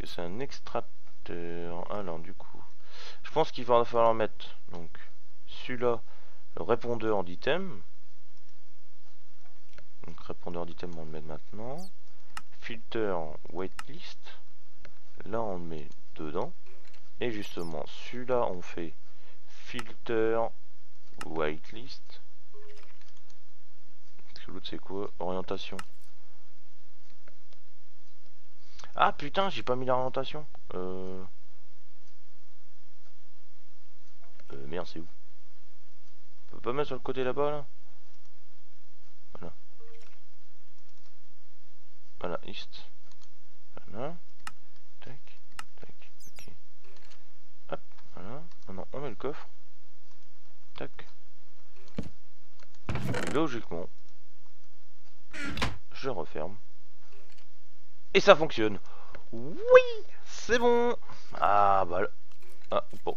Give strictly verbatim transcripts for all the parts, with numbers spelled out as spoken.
que c'est un extracteur. Alors du coup, je pense qu'il va falloir mettre donc celui-là, le répondeur d'item. Donc répondeur d'item, on le met maintenant. Filter waitlist. Là, on le met dedans. Et justement, celui-là, on fait filter waitlist. Parce que l'autre, c'est quoi? Orientation. Ah putain, j'ai pas mis l'orientation. Euh... euh merde, c'est où? On peut pas mettre sur le côté là-bas, là? Voilà. Voilà, east. Voilà. Tac, tac, ok. Hop, voilà. Maintenant, on met le coffre. Tac. Logiquement, je referme. Et ça fonctionne. Oui, c'est bon. Ah bah là. Ah bon.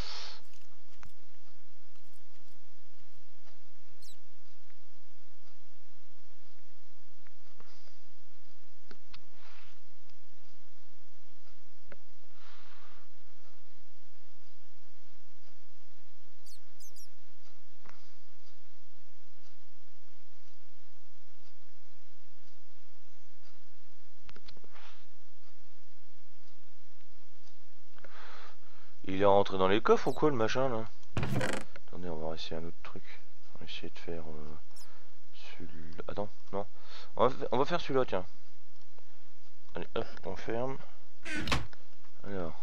Il est rentré dans les coffres ou quoi le machin là? Attendez, on va essayer un autre truc. On va essayer de faire euh, celui-là. Attends, non. On va, on va faire celui-là, tiens. Allez, hop, on ferme. Alors.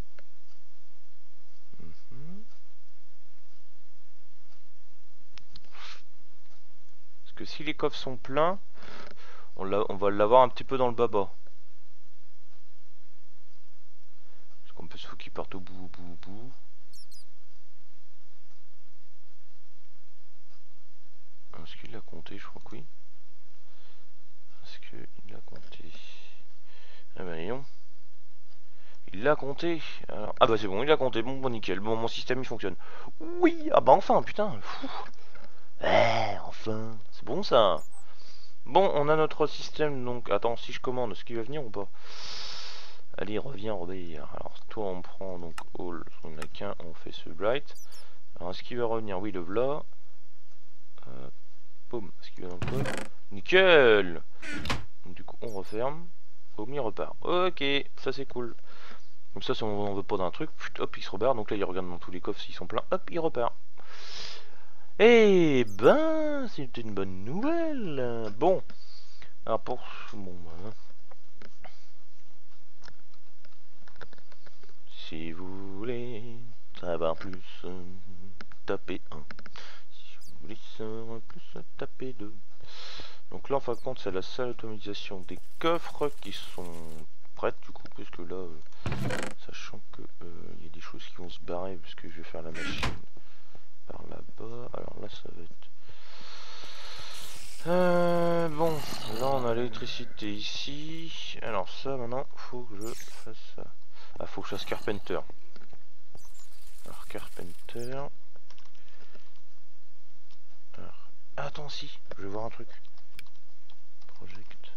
Mm-hmm. Parce que si les coffres sont pleins, on, on va l'avoir un petit peu dans le baba. Parce qu'on peut se foutre qu'il parte au bout, au bout, au bout. Est-ce qu'il l'a compté? Je crois que oui. Est-ce qu'il l'a compté? Ah bah non. Il l'a compté. Alors... Ah bah c'est bon, il l'a compté. Bon, bon, nickel. Bon, mon système il fonctionne. Oui, ah bah enfin, putain. Fou. Eh, enfin. C'est bon ça. Bon, on a notre système, donc... Attends, si je commande, est-ce qu'il va venir ou pas? Allez, reviens, Robert. Alors, toi, on prend donc all. On n'a qu'un, on fait ce bright. Alors, est-ce qu'il va revenir? Oui, le v'là. Euh, boum, est-ce qu'il va dans le code? Nickel. Donc, du coup, on referme. Boum, il repart. Ok, ça c'est cool. Comme ça, si on veut pas d'un truc, hop, il se rebarre. Donc là, il regarde dans tous les coffres s'ils sont pleins. Hop, il repart. Eh ben, c'est une bonne nouvelle. Bon, alors pour... Bon, ben, si vous voulez savoir plus, tapez un. Si vous voulez savoir plus, tapez deux. Donc là, en fin de compte, c'est la seule automatisation des coffres qui sont prêtes, du coup, parce que là, euh, sachant que il euh, y a des choses qui vont se barrer, parce que je vais faire la machine par là-bas. Alors là, ça va être... Euh, bon, là, on a l'électricité ici. Alors ça, maintenant, faut que je fasse ça. Ah, faut que je fasse Carpenter. Alors, Carpenter... Alors, ah, attends, si, je vais voir un truc. Project.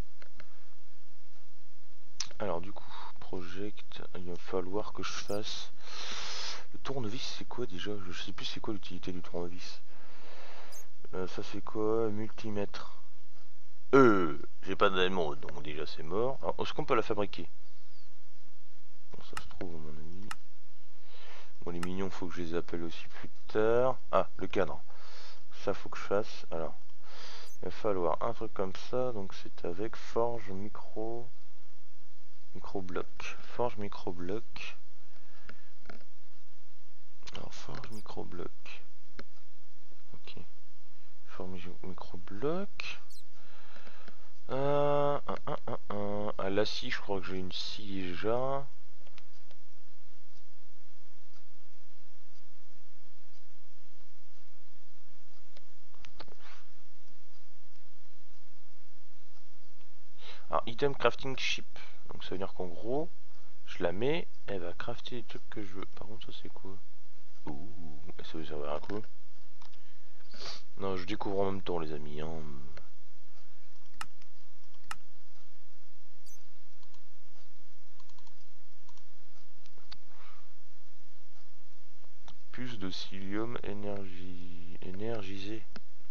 Alors, du coup, project, il va falloir que je fasse... Le tournevis, c'est quoi déjà? Je sais plus c'est quoi l'utilité du tournevis. Euh, ça c'est quoi? Multimètre. Euh, j'ai pas d'émeraude, donc déjà c'est mort. Alors, est-ce qu'on peut la fabriquer? Bon, ça se trouve, à mon avis. Bon, les mignons, faut que je les appelle aussi plus tard. Ah, le cadre. Ça, faut que je fasse. Alors, il va falloir un truc comme ça. Donc, c'est avec forge micro. Micro-bloc. Forge micro-bloc. Alors, forge micro-bloc. Ok. Forge micro-bloc. Euh, un, un, un, un. À la scie, je crois que j'ai une scie déjà. Alors, item crafting ship. Donc, ça veut dire qu'en gros, je la mets, elle va crafter les trucs que je veux. Par contre, ça c'est quoi? Ouh, ça veut servir à quoi? Non, je découvre en même temps, les amis. Hein. psyllium énergie énergisé.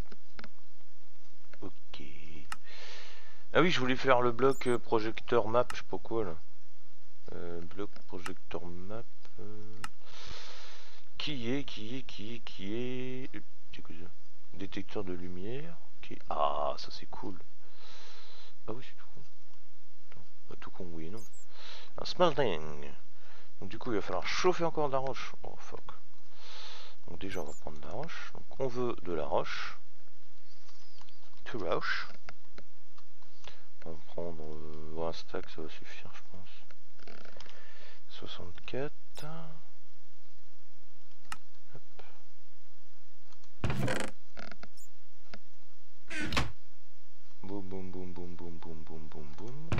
Ok. Ah oui, je voulais faire le bloc euh, projecteur map, je sais pas quoi là. Euh, bloc projecteur map. Euh... Qui est, qui est, qui est, qui est. Euh, C'est quoi ça? Détecteur de lumière. Ok. Ah, ça c'est cool. Ah oui, c'est tout con. Attends, pas tout con, oui et non. Un smelting. Donc du coup, il va falloir chauffer encore de la roche. Oh fuck. Donc déjà, on va prendre de la roche. Donc on veut de la roche. To roche. On va prendre euh, un stack, ça va suffire, je pense. soixante-quatre. Hop. Boum, boum, boum, boum, boum, boum, boum, boum, boum.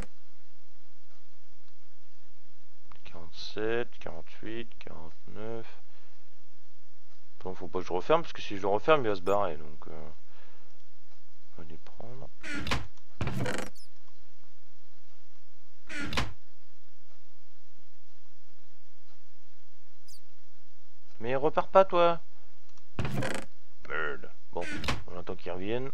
quarante-sept, quarante-huit, quarante-neuf. Bon, faut pas que je referme, parce que si je le referme, il va se barrer. Donc, euh, on va les prendre. Mais il repart pas, toi. Merde. Bon, on attend qu'ils reviennent.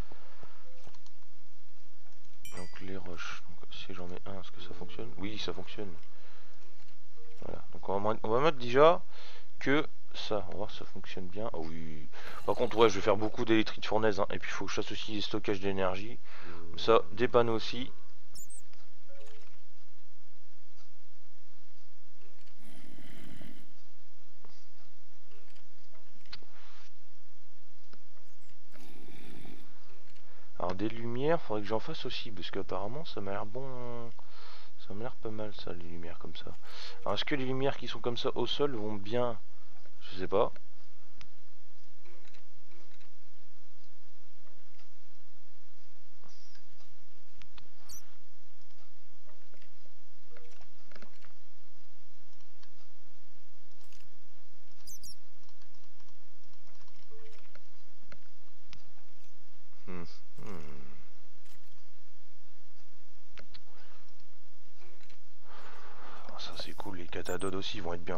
Donc, les roches. Donc, si j'en mets un, est-ce que ça fonctionne? Oui, ça fonctionne. Voilà. Donc, on va, on va mettre déjà que ça. On va voir si ça fonctionne bien. Ah oui. Par contre, ouais, je vais faire beaucoup d'électrique fournaise. Hein, et puis, il faut que je fasse aussi des stockages d'énergie. Comme ça, des panneaux aussi. Alors des lumières, faudrait que j'en fasse aussi, parce qu'apparemment ça m'a l'air bon. Ça m'a l'air pas mal ça, les lumières comme ça. Alors est-ce que les lumières qui sont comme ça au sol vont bien? Je sais pas. Hmm. Hmm. Ah, ça c'est cool, les cathodes aussi vont être bien.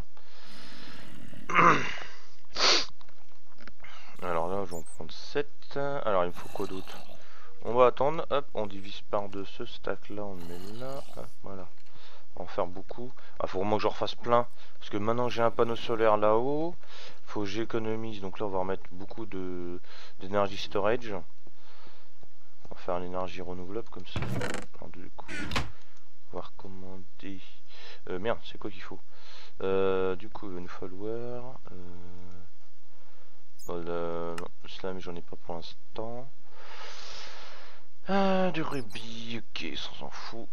Alors là je vais en prendre sept. Alors il me faut quoi d'autre? On va attendre, hop, on divise par deux ce stack là, on le met là, hop, voilà. On va en faire beaucoup. Ah, faut vraiment que je refasse plein. Parce que maintenant j'ai un panneau solaire là-haut. Faut que j'économise. Donc là on va remettre beaucoup de d'énergie storage. On va faire l'énergie renouvelable comme ça. Alors du coup, on va recommander. Euh, merde, c'est quoi qu'il faut? euh, Du coup, il va nous falloir. Euh, voilà, non, le slime, j'en ai pas pour l'instant. Ah, du rubis, ok, ça s'en fout.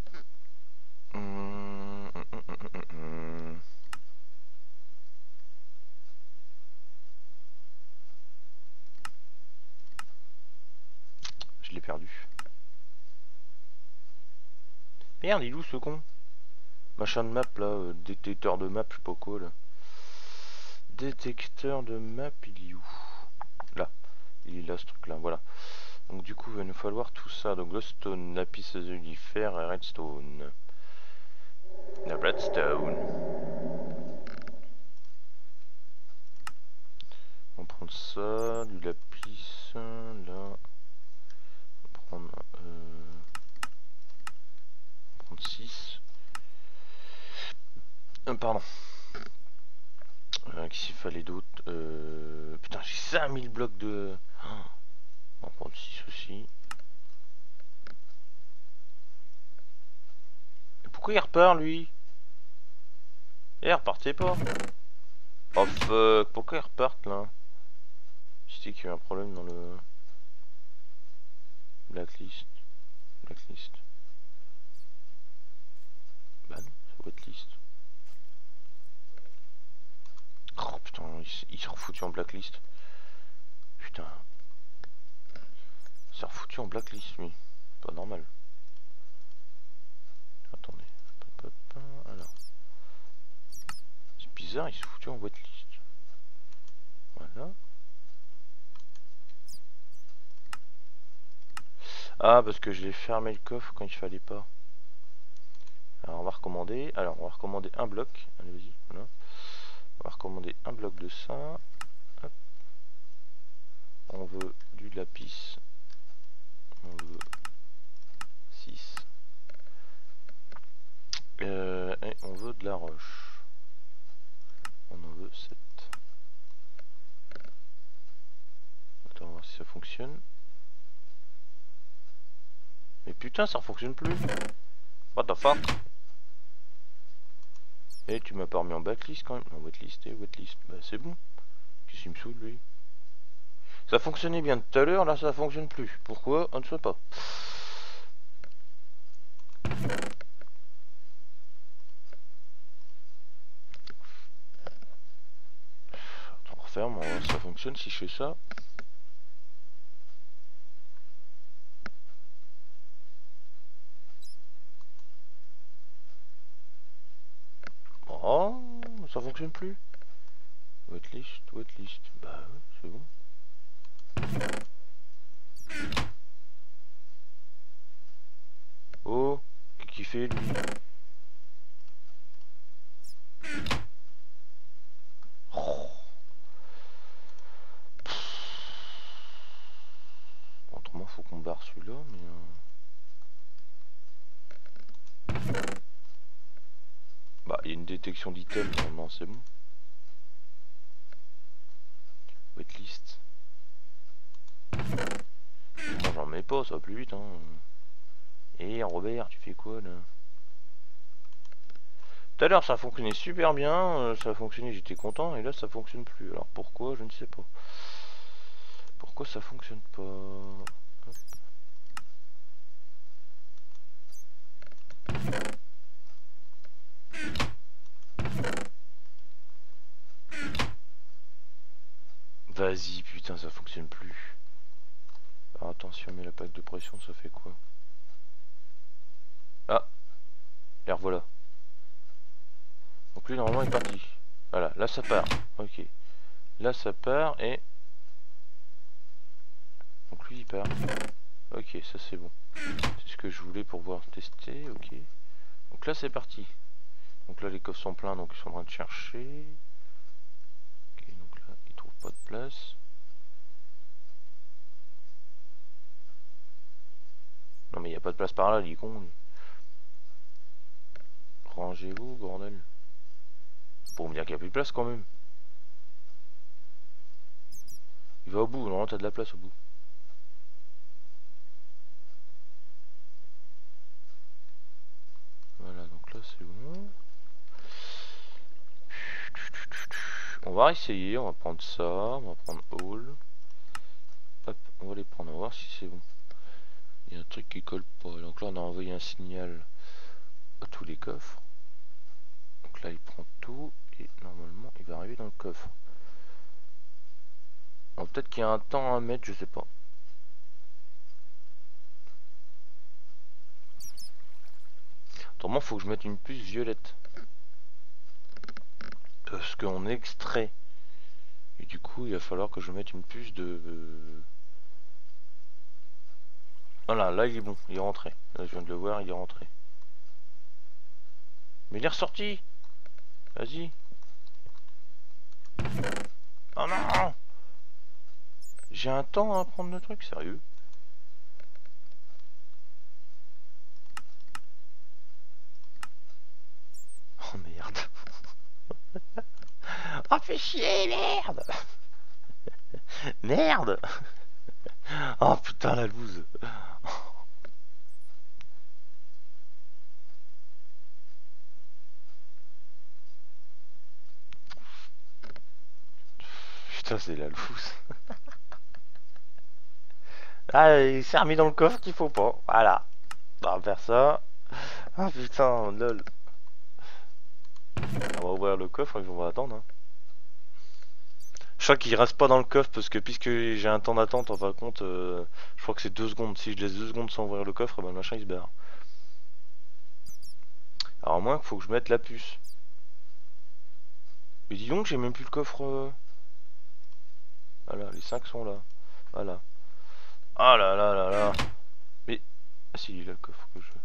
Hum, hum, hum, hum, hum, hum. Je l'ai perdu. Merde, il est où ce con? Machin de map là, euh, détecteur de map, je sais pas quoi là. Détecteur de map, il est où? Là, il est là ce truc là, voilà. Donc du coup il va nous falloir tout ça, donc glowstone, lapis lazuli, fer et redstone. La redstone. On va prendre ça, du lapis, là. On va prendre, euh, on va prendre six. Euh, pardon. Euh, Qu'est-ce qu'il fallait d'autre? euh, Putain, j'ai cinq mille blocs de... Oh, on va prendre six aussi. Et pourquoi il repart lui? Eh, repartez pas. Oh fuck, pourquoi ils repartent là? C'était qu'il y a eu un problème dans le... Blacklist. Blacklist. Bah non, c'est waitlist. Oh putain, il, il s'est refoutu en blacklist. Putain. Il s'est refoutu en blacklist lui. Pas normal. Attendez. Hop, hop, hop. Alors. C'est bizarre, il s'est foutu en waitlist. Voilà. Ah, parce que je l'ai fermé le coffre quand il fallait pas. Alors on va recommander. Alors on va recommander un bloc. Allez, vas-y. Voilà. On va recommander un bloc de ça. Hop. On veut du lapis. On veut six. Euh, et on veut de la roche. On en veut sept. Attends, on va voir si ça fonctionne. Mais putain, ça ne fonctionne plus. What the fuck? Et tu m'as pas remis en backlist quand même. En wetlist et wetlist. Bah c'est bon. Qu'est-ce qu'il me saoule lui? Ça fonctionnait bien tout à l'heure, là ça fonctionne plus. Pourquoi? On ne sait pas. Attends, on referme, on va voir si ça fonctionne si je fais ça. Oh, ça fonctionne plus. Wetlist, wetlist. Bah ouais, c'est bon. Oh, qu'est-ce qu'il fait lui? Oh. Autrement faut qu'on barre celui-là, mais... Euh... Bah, il y a une détection d'item, non, c'est bon. Wetlist. Moi j'en mets pas, ça va plus vite, hein. Et hey, Robert, tu fais quoi là? Tout à l'heure ça fonctionnait super bien, euh, ça a fonctionné, j'étais content, et là ça fonctionne plus. Alors pourquoi, je ne sais pas. Pourquoi ça fonctionne pas? Hop. Vas-y, putain, ça fonctionne plus. Alors attention, mais la plaque de pression, ça fait quoi? Ah, et revoilà. Donc lui normalement il est parti. Voilà, là ça part. Ok. Là ça part et... Donc lui il part. Ok, ça c'est bon. C'est ce que je voulais pour pouvoir tester, ok. Donc là c'est parti. Donc là les coffres sont pleins, donc ils sont en train de chercher. Ok, donc là ils trouvent pas de place. Non mais il n'y a pas de place par là, il est con lui. Rangez-vous, bordel. Pour me dire qu'il n'y a plus de place quand même. Il va au bout, normalement t'as de la place au bout. Voilà, donc là c'est bon. On va essayer, on va prendre ça, on va prendre all. Hop, on va les prendre, on va voir si c'est bon. Il y a un truc qui colle pas, donc là on a envoyé un signal à tous les coffres. Donc là il prend tout et normalement il va arriver dans le coffre. Bon, peut-être qu'il y a un temps à mettre, je sais pas. Autrement faut que je mette une puce violette. Parce qu'on extrait. Et du coup il va falloir que je mette une puce de... Voilà, là il est bon, il est rentré. Là je viens de le voir, il est rentré. Mais il est ressorti. Vas-y. Oh non! J'ai un temps à prendre le truc, sérieux? Oh merde. Oh fais chier, merde. Merde. Oh putain la loose. Putain c'est la loose. Ah il s'est remis dans le coffre qu'il faut pas. Voilà. On va faire ça. Ah putain lol. On va ouvrir le coffre et on va attendre. Hein. Je crois qu'il reste pas dans le coffre parce que puisque j'ai un temps d'attente en fin de compte, euh, je crois que c'est deux secondes. Si je laisse deux secondes sans ouvrir le coffre, ben le machin il se barre. Alors à moins qu'il faut que je mette la puce. Mais dis donc j'ai même plus le coffre. Euh... Voilà, les cinq sont là. Voilà. Ah là là là là. Mais... Ah si, il est là le coffre que je veux.